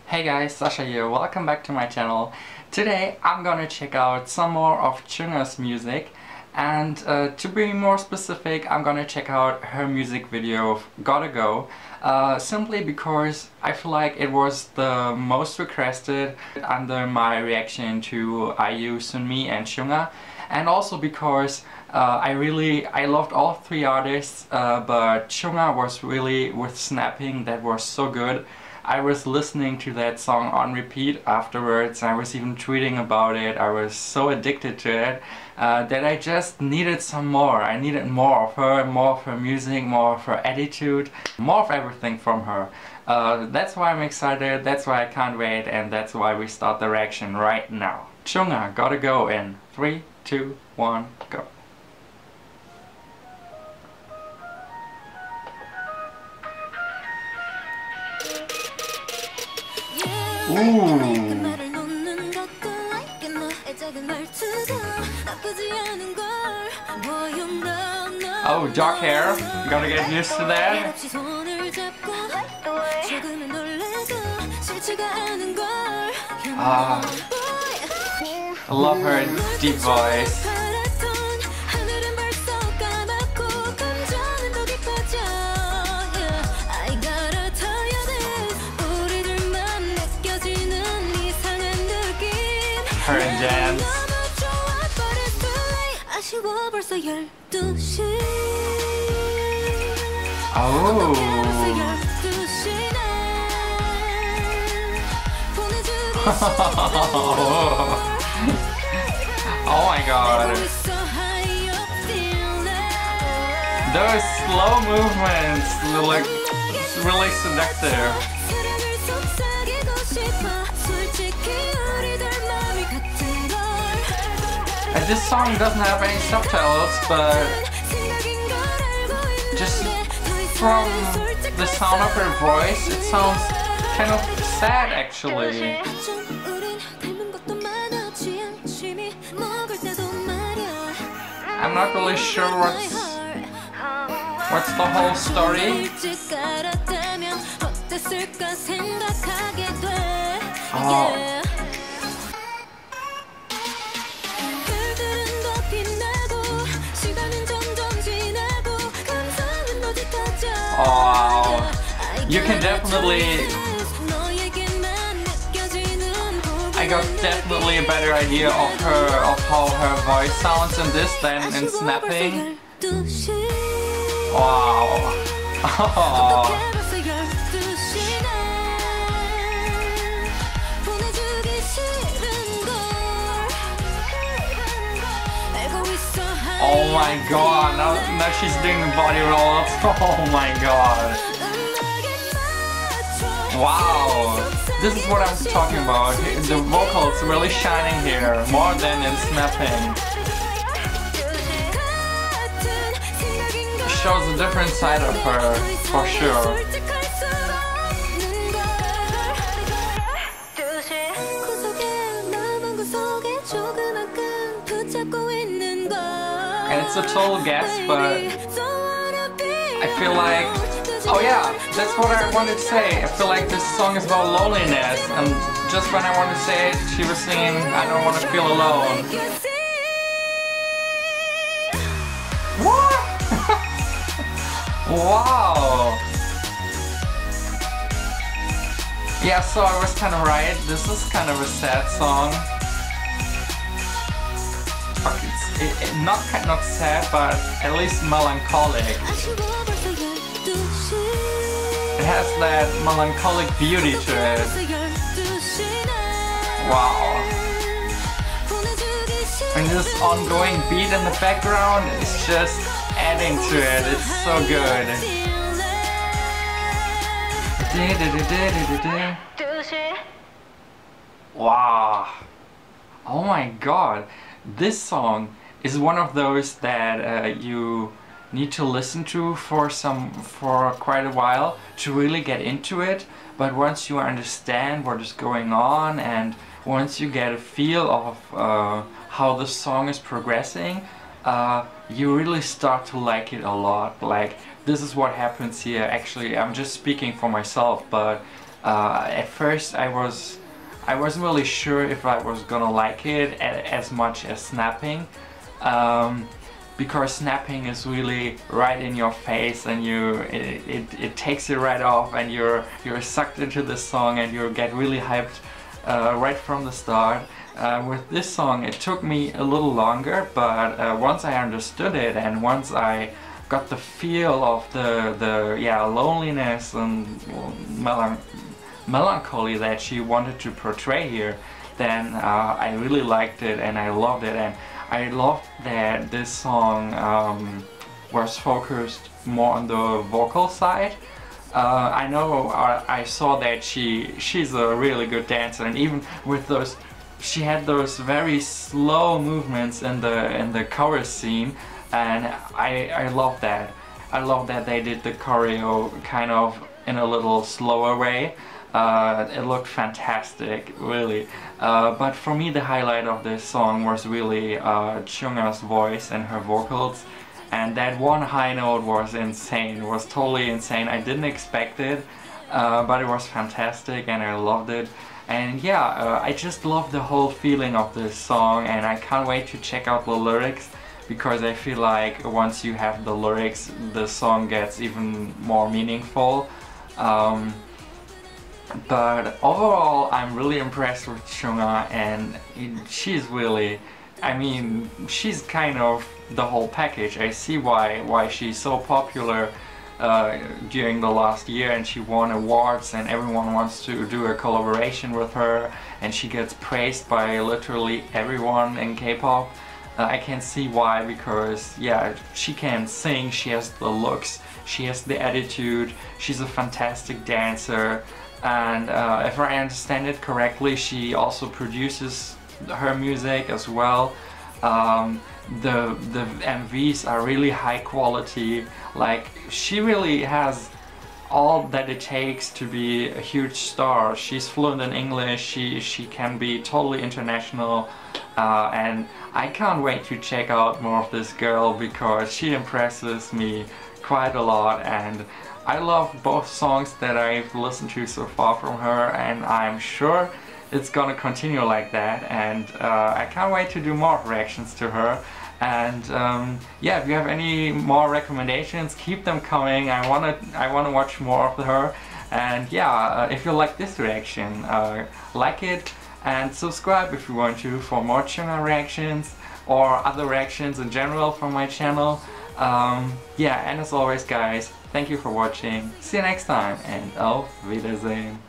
Hey guys, Sasha here, welcome back to my channel. Today I'm gonna check out some more of Chungha's music, and to be more specific, I'm gonna check out her music video of Gotta Go, simply because I feel like it was the most requested under my reaction to IU, Sunmi and Chungha, and also because I loved all three artists, but Chungha was really with Snapping that was so good. I was listening to that song on repeat afterwards. I was even tweeting about it. I was so addicted to it that I just needed some more. I needed more of her music, more of her attitude, more of everything from her. That's why I'm excited, that's why I can't wait, and that's why we start the reaction right now. Chungha, Gotta Go in 3, 2, 1, go. Ooh. Oh, dark hair. You gotta get used to that. I love her deep voice. Her and dance. Oh. Oh my god. Those slow movements look really seductive. And this song doesn't have any subtitles, but just from the sound of her voice, it sounds kind of sad actually. I'm not really sure what's the whole story. Oh. Wow, you can definitely, I got definitely a better idea of how her voice sounds in this than in Snapping. Wow. Oh my god, now she's doing the body rolls. Oh my god. Wow. This is what I'm talking about. The vocals really shining here, more than in Snapping. It shows a different side of her, for sure. And it's a total guess, but I feel like, oh yeah, that's what I wanted to say. I feel like this song is about loneliness, and just when I wanted to say it, she was singing, I don't want to feel alone. What? Wow. Yeah, so I was kind of right. This is kind of a sad song. Not sad, but at least melancholic. It has that melancholic beauty to it. Wow. And this ongoing beat in the background is just adding to it. It's so good. Wow. Oh my god. This song is one of those that you need to listen to for quite a while to really get into it, but once you understand what is going on and once you get a feel of how the song is progressing, you really start to like it a lot. Like, this is what happens here. Actually, I'm just speaking for myself, but At first I wasn't really sure if I was gonna like it as much as Snapping, because Snapping is really right in your face, and it takes you right off, and you're sucked into the song, and you get really hyped right from the start. With this song it took me a little longer, but once I understood it, and once I got the feel of the loneliness and melancholy that she wanted to portray here, then I really liked it and I loved it. And I loved that this song was focused more on the vocal side. I know I saw that she's a really good dancer, and even with those, she had those very slow movements in the chorus scene, and I love that. I love that they did the choreo kind of in a little slower way. It looked fantastic, really. But for me the highlight of this song was really Chungha's voice and her vocals. And that one high note was insane, was totally insane. I didn't expect it, but it was fantastic and I loved it. And yeah, I just love the whole feeling of this song, and I can't wait to check out the lyrics, because I feel like once you have the lyrics, the song gets even more meaningful. But overall, I'm really impressed with Chungha, and she's really, I mean, she's kind of the whole package. I see why she's so popular during the last year, and she won awards and everyone wants to do a collaboration with her, and she gets praised by literally everyone in K-pop. I can see why, because yeah, she can sing, she has the looks, she has the attitude, she's a fantastic dancer, and if I understand it correctly, she also produces her music as well. The MVs are really high quality. Like, she really has all that it takes to be a huge star. She's fluent in English, she can be totally international, and I can't wait to check out more of this girl, because she impresses me quite a lot, and I love both songs that I've listened to so far from her, and I'm sure it's gonna continue like that, and I can't wait to do more reactions to her. And yeah, if you have any more recommendations, keep them coming. I wanna watch more of her. And yeah, if you like this reaction, like it and subscribe if you want to for more Chungha reactions or other reactions in general from my channel. Yeah, and as always guys, thank you for watching. See you next time, and auf Wiedersehen.